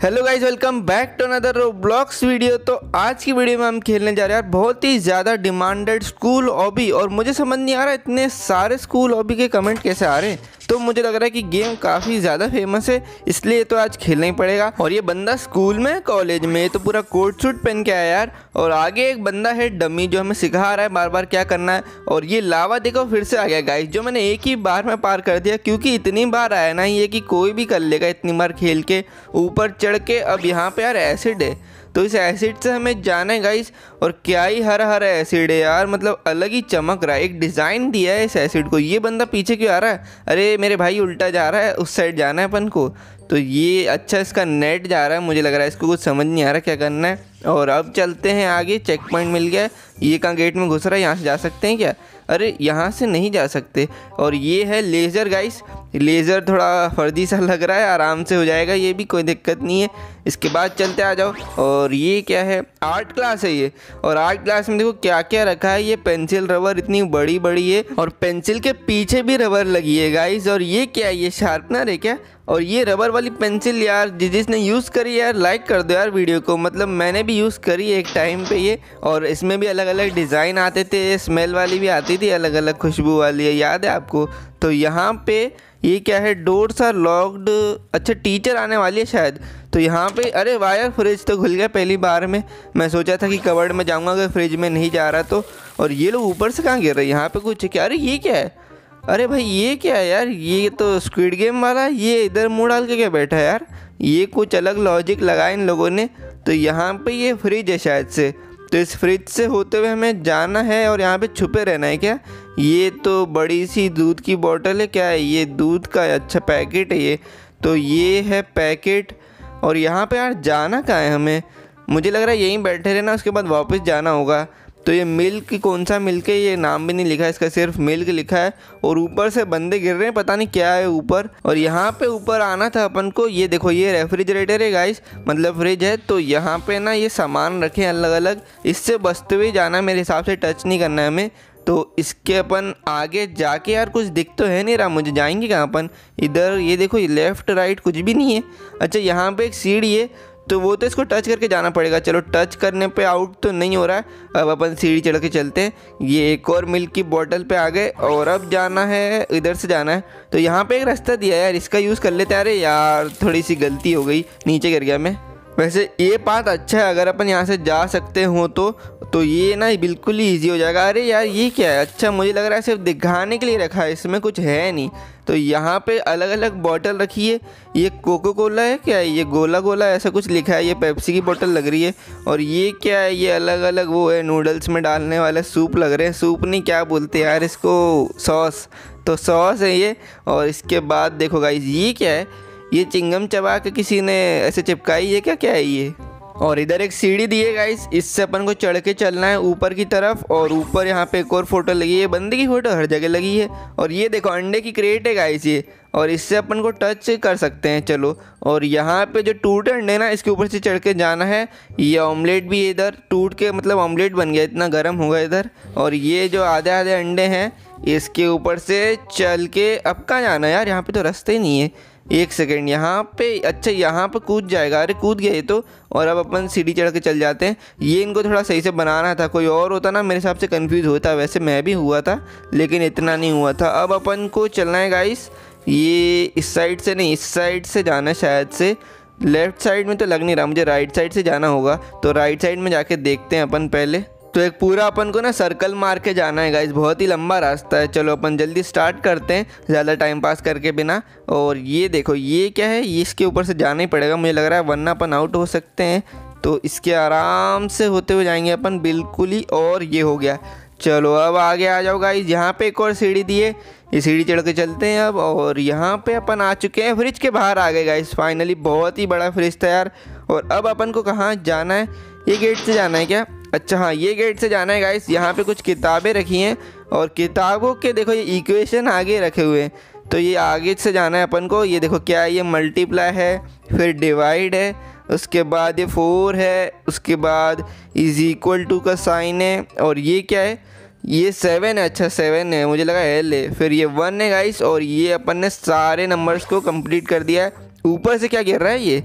Hello guys, welcome back to another Roblox video. तो आज की वीडियो में हम खेलने जा रहे हैं यार बहुत ही ज़्यादा डिमांडेड स्कूल ऑबी। और मुझे समझ नहीं आ रहा इतने सारे स्कूल ऑबी के कमेंट कैसे आ रहे हैं। तो मुझे लग रहा है कि गेम काफ़ी ज़्यादा फेमस है, इसलिए तो आज खेलना ही पड़ेगा। और ये बंदा स्कूल में कॉलेज में तो पूरा कोट सूट पहन के आया यार। और आगे एक बंदा है डमी जो हमें सिखा रहा है बार बार क्या करना है। और ये लावा देखो फिर से आ गया गाइज, जो मैंने एक ही बार में पार कर दिया, क्योंकि इतनी बार आया ना ये कि कोई भी कर लेगा इतनी बार खेल के ऊपर चढ़ के। अब यहाँ पे यार एसिड है, तो इस एसिड से हमें जाना है गाइस। और क्या ही हरा हरा एसिड है यार, मतलब अलग ही चमक रहा है। एक डिज़ाइन दिया है इस एसिड को। ये बंदा पीछे क्यों आ रहा है? अरे मेरे भाई उल्टा जा रहा है, उस साइड जाना है अपन को। तो ये अच्छा इसका नेट जा रहा है, मुझे लग रहा है इसको कुछ समझ नहीं आ रहा क्या करना है। और अब चलते हैं आगे, चेक पॉइंट मिल गया है। ये कहाँ गेट में घुस रहा है, यहाँ से जा सकते हैं क्या? अरे यहाँ से नहीं जा सकते। और ये है लेज़र गाइस, लेज़र थोड़ा फर्जी सा लग रहा है, आराम से हो जाएगा ये भी, कोई दिक्कत नहीं है। इसके बाद चलते आ जाओ। और ये क्या है? आर्ट क्लास है ये। और आर्ट क्लास में देखो क्या क्या रखा है। ये पेंसिल रबर इतनी बड़ी बड़ी है, और पेंसिल के पीछे भी रबर लगी है गाइस। और ये क्या है? ये शार्पनर है क्या? और ये रबर वाली पेंसिल यार जिसने यूज़ करी यार लाइक कर दो यार वीडियो को, मतलब मैंने भी यूज़ करी एक टाइम पे ये। और इसमें भी अलग अलग डिज़ाइन आते थे, स्मेल वाली भी आती थी, अलग अलग खुशबू वाली है, याद है आपको? तो यहाँ पे ये क्या है? Doors are locked. अच्छा टीचर आने वाली है शायद। तो यहाँ पे अरे वायर फ्रिज तो खुल गया पहली बार में। मैं सोचा था कि कवर्ड में जाऊँगा अगर फ्रिज में नहीं जा रहा तो। और ये लोग ऊपर से कहाँ गिर रहे हैं? यहाँ पे कुछ क्या? अरे ये क्या है? अरे भाई ये क्या है यार? ये तो स्क्विड गेम वाला है। ये इधर मुँह डाल के क्या बैठा है यार? ये कुछ अलग लॉजिक लगाया इन लोगों ने। तो यहाँ पे ये फ्रिज है शायद से, तो इस फ्रिज से होते हुए हमें जाना है और यहाँ पे छुपे रहना है क्या? ये तो बड़ी सी दूध की बोतल है, क्या है ये? दूध का अच्छा पैकेट है ये। तो ये है पैकेट। और यहाँ पे यार जाना कहाँ है हमें? मुझे लग रहा है यहीं बैठे रहना, उसके बाद वापस जाना होगा। तो ये मिल्क, कौन सा मिल्क है? ये नाम भी नहीं लिखा है इसका, सिर्फ मिल्क लिखा है। और ऊपर से बंदे गिर रहे हैं, पता नहीं क्या है ऊपर। और यहाँ पे ऊपर आना था अपन को। ये देखो ये रेफ्रिजरेटर है गाइस, मतलब फ्रिज है। तो यहाँ पे ना ये सामान रखे हैं अलग अलग, इससे बचते हुए जाना है मेरे हिसाब से, टच नहीं करना है हमें। तो इसके अपन आगे जाके यार कुछ दिख तो है नहीं रहा मुझे, जाएंगे कहाँ अपन? इधर ये देखो, ये लेफ़्ट राइट कुछ भी नहीं है। अच्छा यहाँ पे एक सीढ़ी है, तो वो तो इसको टच करके जाना पड़ेगा। चलो टच करने पे आउट तो नहीं हो रहा है। अब अपन सीढ़ी चढ़ के चलते हैं। ये एक और मिल्क की बोतल पे आ गए, और अब जाना है, इधर से जाना है। तो यहाँ पे एक रास्ता दिया है यार, इसका यूज़ कर लेते हैं। अरे यार थोड़ी सी गलती हो गई, नीचे गिर गया मैं। वैसे ये बात अच्छा है, अगर अपन यहाँ से जा सकते हो तो ये ना बिल्कुल ही ईजी हो जाएगा। अरे यार ये क्या है? अच्छा मुझे लग रहा है सिर्फ दिखाने के लिए रखा है, इसमें कुछ है नहीं। तो यहाँ पे अलग अलग बोतल रखी है। ये कोको कोला है क्या? ये गोला गोला ऐसा कुछ लिखा है। ये पेप्सी की बोतल लग रही है। और ये क्या है? ये अलग अलग वो है, नूडल्स में डालने वाले सूप लग रहे हैं। सूप नहीं, क्या बोलते यार इसको, सॉस। तो सॉस है ये। और इसके बाद देखो गाइस ये क्या है? ये चिंगम चबा के किसी ने ऐसे चिपकाई है क्या? क्या है ये? और इधर एक सीढ़ी दी है गाइस, इससे अपन को चढ़ के चलना है ऊपर की तरफ। और ऊपर यहाँ पे एक और फोटो लगी है, बंदे की फोटो हर जगह लगी है। और ये देखो अंडे की क्रेट है गाइस ये, और इससे अपन को टच कर सकते हैं। चलो, और यहाँ पे जो टूटे अंडे ना, इसके ऊपर से चढ़ के जाना है। ये ऑमलेट भी है इधर, टूट के मतलब ऑमलेट बन गया, इतना गर्म होगा इधर। और ये जो आधे आधे अंडे हैं, इसके ऊपर से चल के अब कहाँ जाना है यार? यहाँ पे तो रास्ते ही नहीं है। एक सेकेंड, यहाँ पे अच्छा यहाँ पे कूद जाएगा। अरे कूद गया ये तो। और अब अपन सीढ़ी चढ़ के चल जाते हैं। ये इनको थोड़ा सही से बनाना था, कोई और होता ना मेरे हिसाब से कंफ्यूज होता। वैसे मैं भी हुआ था, लेकिन इतना नहीं हुआ था। अब अपन को चलना है गाइस, ये इस साइड से नहीं, इस साइड से जाना है शायद से। लेफ़्ट साइड में तो लग नहीं रहा मुझे, राइट साइड से जाना होगा। तो राइट साइड में जाके देखते हैं अपन पहले। तो एक पूरा अपन को ना सर्कल मार के जाना है गाइस, बहुत ही लंबा रास्ता है। चलो अपन जल्दी स्टार्ट करते हैं, ज़्यादा टाइम पास करके बिना। और ये देखो ये क्या है? ये इसके ऊपर से जाना ही पड़ेगा मुझे लग रहा है, वरना अपन आउट हो सकते हैं। तो इसके आराम से होते हुए जाएंगे अपन बिल्कुल ही। और ये हो गया। चलो अब आगे आ जाओ गाइस, यहाँ पे एक और सीढ़ी दी है, ये सीढ़ी चढ़ के चलते हैं अब। और यहाँ पे अपन आ चुके हैं, फ्रिज के बाहर आ गए गाइस फाइनली। बहुत ही बड़ा फ्रिज था यार। और अब अपन को कहाँ जाना है? ये गेट से जाना है क्या? अच्छा हाँ, ये गेट से जाना है गाइस। यहाँ पे कुछ किताबें रखी हैं, और किताबों के देखो ये इक्वेशन आगे रखे हुए हैं। तो ये आगे से जाना है अपन को। ये देखो क्या है? ये मल्टीप्लाई है, फिर डिवाइड है, उसके बाद ये 4 है, उसके बाद इज इक्वल टू का साइन है। और ये क्या है? ये 7 है। अच्छा 7 है, मुझे लगा L है। फिर ये 1 है गाइस। और ये अपन ने सारे नंबर्स को कंप्लीट कर दिया है। ऊपर से क्या गिर रहा है ये?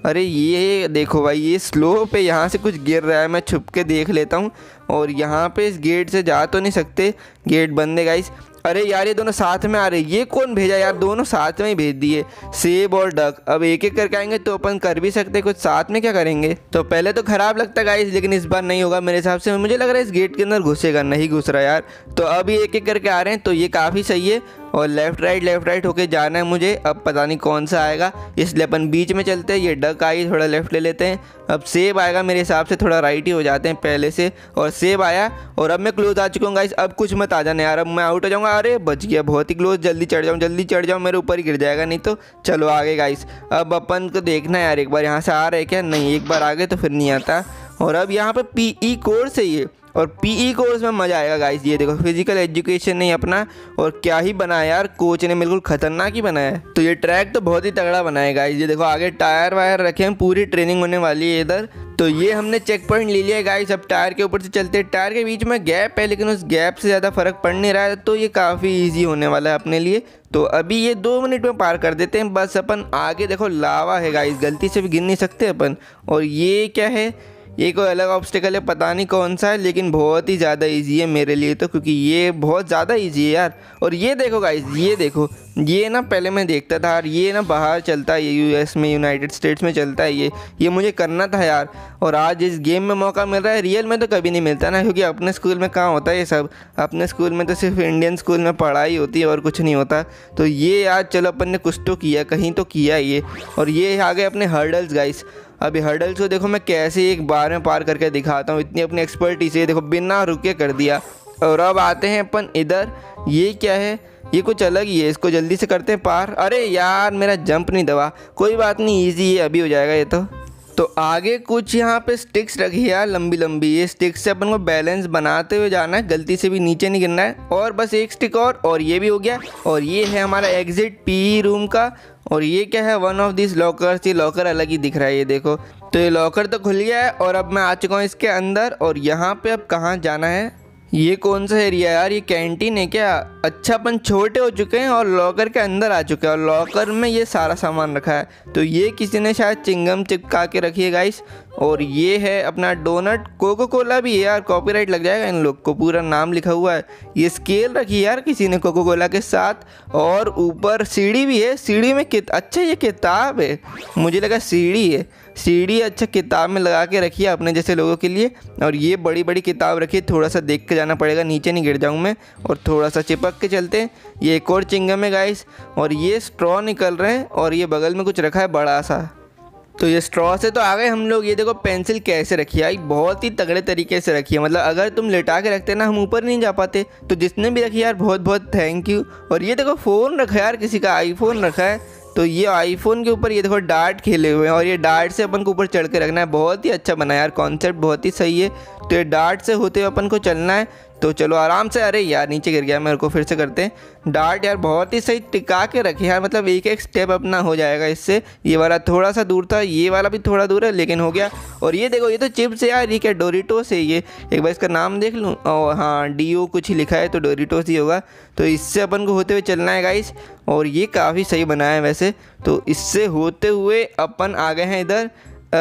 अरे ये देखो भाई, ये स्लो पे यहाँ से कुछ गिर रहा है, मैं छुप के देख लेता हूँ। और यहाँ पे इस गेट से जा तो नहीं सकते, गेट बंद है गाइस। अरे यार ये दोनों साथ में आ रहे, ये कौन भेजा यार, दोनों साथ में ही भेज दिए, सेब और डक। अब एक एक करके आएंगे तो अपन कर भी सकते, कुछ साथ में क्या करेंगे। तो पहले तो खराब लगता गाइस, लेकिन इस बार नहीं होगा मेरे हिसाब से। मुझे लग रहा है इस गेट के अंदर घुसेगा, नहीं घुस रहा यार। तो अभी एक एक करके आ रहे हैं, तो ये काफ़ी सही है। और लेफ़्ट राइट होके जाना है मुझे। अब पता नहीं कौन सा आएगा, इसलिए अपन बीच में चलते हैं। ये डक आई, थोड़ा लेफ़्ट ले लेते हैं। अब सेब आएगा, मेरे हिसाब से थोड़ा राइट ही हो जाते हैं पहले से। और सेब आया और अब मैं क्लोज आ चुका हूँ गाइस। अब कुछ मत आ जाना यार, अब मैं आउट हो जाऊँगा। अरे बच गया, बहुत ही क्लोज। जल्दी चढ़ जाऊँ, मेरे ऊपर ही गिर जाएगा नहीं तो। चलो आगे गाइस, अब अपन को देखना है यार एक बार यहाँ से आ रहे क्या, नहीं एक बार आगे तो फिर नहीं आता। और अब यहाँ पे पीई कोर्स है ये, और पीई कोर्स में मज़ा आएगा गाइस। ये देखो फिजिकल एजुकेशन नहीं अपना, और क्या ही बनाया यार, कोच ने बिल्कुल खतरनाक ही बनाया है। तो ये ट्रैक तो बहुत ही तगड़ा बनाया गाइस। ये देखो आगे टायर वायर रखे हैं, पूरी ट्रेनिंग होने वाली है इधर। तो ये हमने चेक पॉइंट ले लिया गाइस। अब टायर के ऊपर से चलते हैं। टायर के बीच में गैप है, लेकिन उस गैप से ज़्यादा फर्क पड़ नहीं रहा है, तो ये काफ़ी ईजी होने वाला है अपने लिए। तो अभी ये 2 मिनट में पार कर देते हैं बस अपन। आगे देखो लावा है गाइस, गलती से भी गिर नहीं सकते अपन। और ये क्या है, ये कोई अलग ऑब्स्टिकल है, पता नहीं कौन सा है, लेकिन बहुत ही ज़्यादा इजी है मेरे लिए तो, क्योंकि ये बहुत ज़्यादा इजी है यार। और ये देखो गाइस, ये देखो, ये ना पहले मैं देखता था यार, ये ना बाहर चलता है, ये यूएस में, यूनाइटेड स्टेट्स में चलता है ये मुझे करना था यार। और आज इस गेम में मौका मिल रहा है, रियल में तो कभी नहीं मिलता ना, क्योंकि अपने स्कूल में कहाँ होता है ये सब। अपने स्कूल में तो सिर्फ इंडियन स्कूल में पढ़ाई होती है और कुछ नहीं होता। तो ये आज चलो अपन ने कुछ तो किया, कहीं तो किया ये। और ये आ गए अपने हर्डल्स गाइस। अभी हर्डल्स को देखो मैं कैसे एक बार में पार करके दिखाता हूँ, इतनी अपनी एक्सपर्टी से। देखो बिना रुके कर दिया। और अब आते हैं अपन इधर, ये क्या है, ये कुछ अलग ही है, इसको जल्दी से करते हैं पार। अरे यार मेरा जंप नहीं दबा, कोई बात नहीं, इजी है, अभी हो जाएगा ये तो आगे कुछ यहाँ पे स्टिक्स रखी है यार, लंबी लंबी। ये स्टिक्स से अपन को बैलेंस बनाते हुए जाना है, गलती से भी नीचे नहीं गिरना है। और बस एक स्टिक और ये भी हो गया। और ये है हमारा एग्जिट पी रूम का। और ये क्या है, वन ऑफ दिस लॉकर्स। ये लॉकर अलग ही दिख रहा है, ये देखो। तो ये लॉकर तो खुल गया है और अब मैं आ चुका हूँ इसके अंदर। और यहाँ पे अब कहाँ जाना है, ये कौन सा एरिया है यार, ये कैंटीन है क्या। अच्छा अपन छोटे हो चुके हैं और लॉकर के अंदर आ चुके हैं, और लॉकर में ये सारा सामान रखा है। तो ये किसी ने शायद चिंगम चिपका के रखी है गाइस। और ये है अपना डोनट, कोको कोला भी है यार, कॉपीराइट लग जाएगा इन लोग को, पूरा नाम लिखा हुआ है। ये स्केल रखी है यार किसी ने कोको कोला के साथ। और ऊपर सीढ़ी भी है, सीढ़ी में अच्छा ये किताब है, मुझे लगा सीढ़ी है। सीढ़ी अच्छा किताब में लगा के रखी है अपने जैसे लोगों के लिए। और ये बड़ी बड़ी किताब रखी है, थोड़ा सा देख के जाना पड़ेगा, नीचे नहीं गिर जाऊँ मैं। और थोड़ा सा चिपक के चलते हैं। ये एक और चिंगम है गाइस, और ये स्ट्रॉ निकल रहे हैं। और ये बगल में कुछ रखा है बड़ा सा। तो ये स्ट्रॉ से तो आ गए हम लोग। ये देखो पेंसिल कैसे रखी है, बहुत ही तगड़े तरीके से रखी है, मतलब अगर तुम लेटा के रखते ना हम ऊपर नहीं जा पाते। तो जिसने भी रखी यार बहुत बहुत थैंक यू। और ये देखो फ़ोन रखा है यार, किसी का आईफोन रखा है। तो ये आईफोन के ऊपर ये देखो डार्ट खेले हुए हैं, और ये डार्ट से अपन को ऊपर चढ़ के रखना है। बहुत ही अच्छा बना यार, कॉन्सेप्ट बहुत ही सही है। तो ये डार्ट से होते हुए अपन को चलना है। तो चलो आराम से। अरे यार नीचे गिर गया, मेरे को फिर से करते हैं। डार्ट यार बहुत ही सही टिका के रखे यार, मतलब एक एक स्टेप अपना हो जाएगा इससे। ये वाला थोड़ा सा दूर था, ये वाला भी थोड़ा दूर है, लेकिन हो गया। और ये देखो, ये तो चिप्स है यार, ये क्या डोरिटोस है ये। एक बार इसका नाम देख लूँ, और हाँ DO कुछ ही लिखा है, तो डोरिटोस ही होगा। तो इससे अपन को होते हुए चलना है गाइस। और ये काफ़ी सही बनाया है वैसे। तो इससे होते हुए अपन आ गए हैं इधर।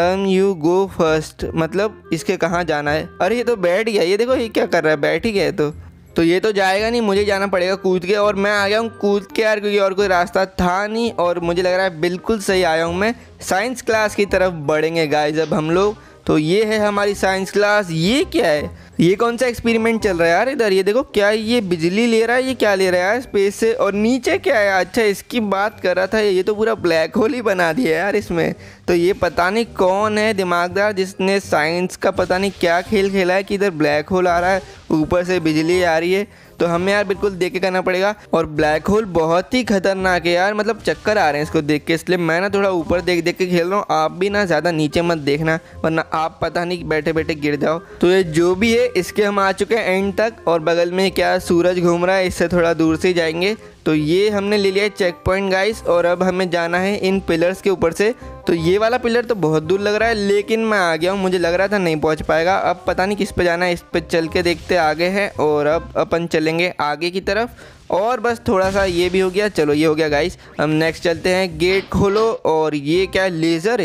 यू गो फर्स्ट, मतलब इसके कहाँ जाना है। अरे ये तो बैठ गया, ये देखो ये क्या कर रहा है, बैठ ही गया। तो ये तो जाएगा नहीं, मुझे जाना पड़ेगा कूद के। और मैं आ गया हूँ कूद के यार, क्योंकि और कोई रास्ता था नहीं। और मुझे लग रहा है बिल्कुल सही आया हूँ मैं। साइंस क्लास की तरफ बढ़ेंगे गाइस अब हम लोग। तो ये है हमारी साइंस क्लास। ये क्या है, ये कौन सा एक्सपेरिमेंट चल रहा है यार इधर। ये देखो क्या ये बिजली ले रहा है, ये क्या ले रहा है यार स्पेस से। और नीचे क्या है, अच्छा इसकी बात कर रहा था। ये तो पूरा ब्लैक होल ही बना दिया यार इसमें। तो ये पता नहीं कौन है दिमागदार, जिसने साइंस का पता नहीं क्या खेल खेला है कि इधर ब्लैक होल आ रहा है, ऊपर से बिजली आ रही है। तो हमें यार बिल्कुल देख के करना पड़ेगा। और ब्लैक होल बहुत ही खतरनाक है यार, मतलब चक्कर आ रहे हैं इसको देख के, इसलिए मैं ना थोड़ा ऊपर देख देख के खेल रहा हूँ। आप भी ना ज़्यादा नीचे मत देखना, वरना आप पता नहीं बैठे बैठे गिर जाओ। तो ये जो भी है इसके हम आ चुके हैं एंड तक। और बगल में क्या सूरज घूम रहा है, इससे थोड़ा दूर से ही जाएंगे। तो ये हमने ले लिया है चेक पॉइंट गाइस। और अब हमें जाना है इन पिलर्स के ऊपर से। तो ये वाला पिलर तो बहुत दूर लग रहा है, लेकिन मैं आ गया हूँ, मुझे लग रहा था नहीं पहुँच पाएगा। अब पता नहीं किस पे जाना है, इस पे चल के देखते आगे है। और अब अपन चलेंगे आगे की तरफ। और बस थोड़ा सा ये भी हो गया, चलो ये हो गया गाइस। हम नेक्स्ट चलते हैं, गेट खोलो। और ये क्या है, लेज़र है।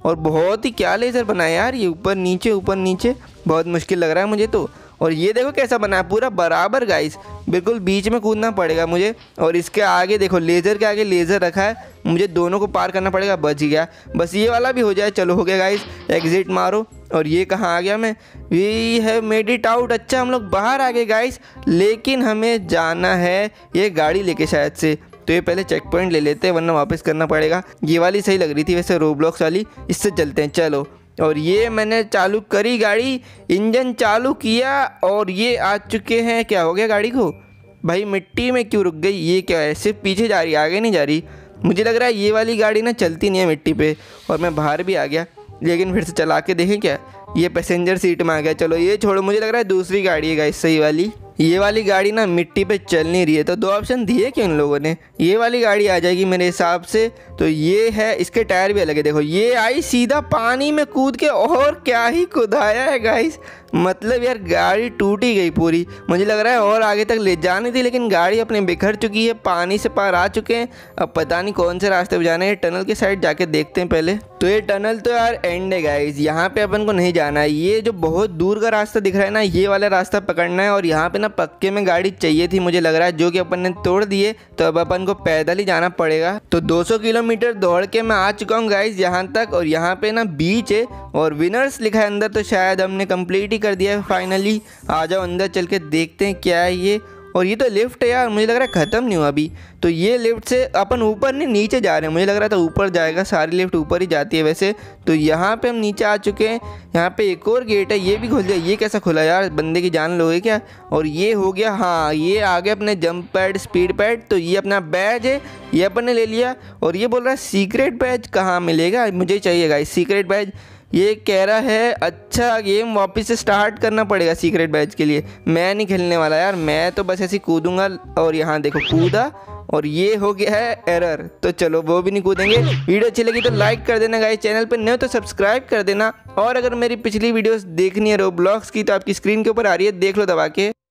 और बहुत ही क्या लेज़र बनाया यार, ये ऊपर नीचे बहुत मुश्किल लग रहा है मुझे तो। और ये देखो कैसा बना है, पूरा बराबर गाइस, बिल्कुल बीच में कूदना पड़ेगा मुझे। और इसके आगे देखो, लेज़र के आगे लेज़र रखा है, मुझे दोनों को पार करना पड़ेगा। बच गया, बस ये वाला भी हो जाए। चलो हो गया गाइस, एग्जिट मारो। और ये कहाँ आ गया मैं, we have made it out. अच्छा हम लोग बाहर आ गए गाइस, लेकिन हमें जाना है ये गाड़ी लेके शायद से। तो ये पहले चेक पॉइंट ले लेते हैं, वरना वापस करना पड़ेगा। ये वाली सही लग रही थी वैसे, रोब्लॉक्स वाली, इससे चलते हैं चलो। और ये मैंने चालू करी गाड़ी, इंजन चालू किया और ये आ चुके हैं। क्या हो गया गाड़ी को भाई, मिट्टी में क्यों रुक गई? ये क्या है, सिर्फ पीछे जा रही है, आगे नहीं जा रही। मुझे लग रहा है ये वाली गाड़ी ना चलती नहीं है मिट्टी पे। और मैं बाहर भी आ गया, लेकिन फिर से चला के देखें क्या। ये पैसेंजर सीट में आ गया। चलो ये छोड़ो, मुझे लग रहा है दूसरी गाड़ी है गाइस, सही वाली। ये वाली गाड़ी ना मिट्टी पे चल नहीं रही है, तो दो ऑप्शन दिए कि उन लोगों ने, ये वाली गाड़ी आ जाएगी मेरे हिसाब से। तो ये है, इसके टायर भी अलग है। देखो ये आई सीधा पानी में कूद के, और क्या ही कुदाया है गाइस। मतलब यार गाड़ी टूट ही गई पूरी। मुझे लग रहा है और आगे तक ले जानी थी, लेकिन गाड़ी अपने बिखर चुकी है, पानी से पार आ चुके हैं। अब पता नहीं कौन से रास्ते पे जाना है, टनल के साइड जाके देखते हैं पहले। तो ये टनल तो यार एंड है गाइस, यहाँ पे अपन को नहीं जाना है। ये जो बहुत दूर का रास्ता दिख रहा है ना, ये वाला रास्ता पकड़ना है। और यहाँ पे ना पक्के में गाड़ी चाहिए थी मुझे लग रहा है, जो कि अपन ने तोड़ दिए। तो अब अपन को पैदल ही जाना पड़ेगा। तो 200 किलोमीटर दौड़ के मैं आ चुका हूँ गाइस यहाँ तक। और यहाँ पे ना बीच है और विनर्स लिखा है अंदर, तो शायद हमने कंप्लीट ही कर दिया है फाइनली। आ जाओ अंदर चल के देखते हैं क्या है ये। और ये तो लिफ्ट है यार, मुझे लग रहा है ख़त्म नहीं हुआ अभी। तो ये लिफ्ट से अपन ऊपर नहीं नीचे जा रहे हैं, मुझे लग रहा था ऊपर जाएगा, सारी लिफ्ट ऊपर ही जाती है वैसे। तो यहाँ पे हम नीचे आ चुके हैं। यहाँ पे एक और गेट है, ये भी खुल गया। ये कैसा खुला यार, बंदे की जान लोगे क्या? और ये हो गया, हाँ ये आ गया अपने जंप पैड, स्पीड पैड। तो ये अपना बैज है, ये अपन ने ले लिया। और ये बोल रहा है सीक्रेट बैज कहाँ मिलेगा, मुझे चाहिए गाइस सीक्रेट बैज। ये कह रहा है अच्छा गेम वापस से स्टार्ट करना पड़ेगा सीक्रेट बैच के लिए। मैं नहीं खेलने वाला यार, मैं तो बस ऐसे कूदूंगा। और यहाँ देखो कूदा और ये हो गया है एरर। तो चलो वो भी नहीं कूदेंगे। वीडियो अच्छी लगी तो लाइक कर देना गाइस, चैनल पर नए हो तो सब्सक्राइब कर देना। और अगर मेरी पिछली वीडियोस देखनी है रोब्लॉक्स की, तो आपकी स्क्रीन के ऊपर आ रही है, देख लो दबा के।